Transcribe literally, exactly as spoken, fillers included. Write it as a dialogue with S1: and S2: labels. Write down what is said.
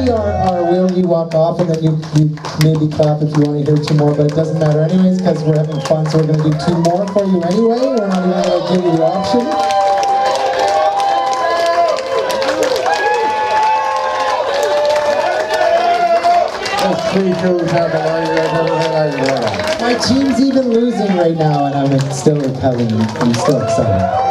S1: usually our, our will you walk off and then you, you maybe clap if you want to hear two more, but it doesn't matter anyways because we're having fun, so we're going to do two more for you anyway. We're not even going to give you the option. My team's even losing right now and I'm still recovering. I'm still excited.